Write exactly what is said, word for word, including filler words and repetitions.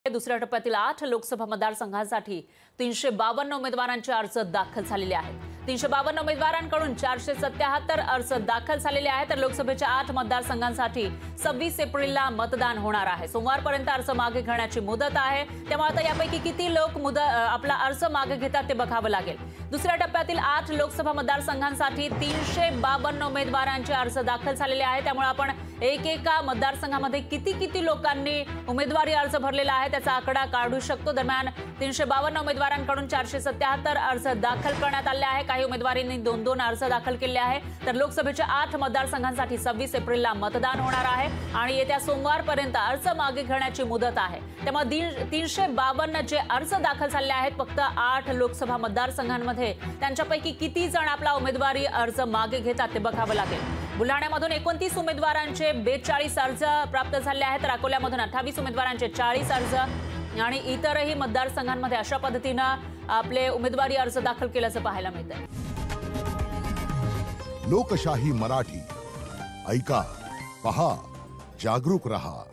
दुसऱ्या टप्प्यातील आठ लोकसभा मतदारसंघांसाठी तीनशे बावन्न उमेदवारांचे अर्ज दाखल झालेले आहेत। तीनशे बावन्न उमेदवारांकडून चारशे सत्याहत्तर अर्ज दाखल झालेले आहेत। तर लोकसभेच्या आठ मतदारसंघांसाठी सव्वीस एप्रिलला मतदान होणार आहे। सोमवारपर्यंत अर्ज मागे घेण्याची मुदत आहे। त्यामुळे आता यापैकी किती लोक मुदत आपला अर्ज मागे घेतात ते बघावं लागेल। दुसऱ्या टप्प्यातील आठ लोकसभा मतदारसंघांसाठी तीनशे बावन्न उमेदवारांचे अर्ज दाखल झालेले आहेत। त्यामुळे आपण एक एका मतदारसंघामध्ये किती किती लोकांनी उमेदवारी अर्ज भरलेला आहे त्याचा आकडा काढू शकतो। दरम्यान तीनशे बावन्न उमेदवारांकडून चारशे सत्याहत्तर अर्ज दाखल करण्यात आले आहे। काही उमेदवारांनी दोन दोन अर्ज दाखल केले आहे। तर लोकसभेच्या आठ मतदारसंघांसाठी सव्वीस एप्रिलला मतदान होणार आहे आणि येत्या सोमवारपर्यंत अर्ज मागे घेण्याची मुदत आहे। त्यामुळे तीनशे बावन्न जे अर्ज दाखल झाले आहेत फक्त आठ लोकसभा मतदारसंघांमध्ये त्यांच्यापैकी किती जण आपला उमेदवारी अर्ज मागे घेतात ते बघावं लागेल। बुलढाण्यामधून एकोणतीस उमेदवारांचे बेचाळीस अर्ज प्राप्त झाले आहेत। तर अकोल्यामधून अठ्ठावीस उमेदवारांचे चाळीस अर्ज आणि इतरही मतदारसंघांमध्ये अशा पद्धतीने आपले उमेदवारी अर्ज दाखल केल्याचं पाहायला मिळतंय। लोकशाही मराठी ऐका, पहा, जागरूक रहा।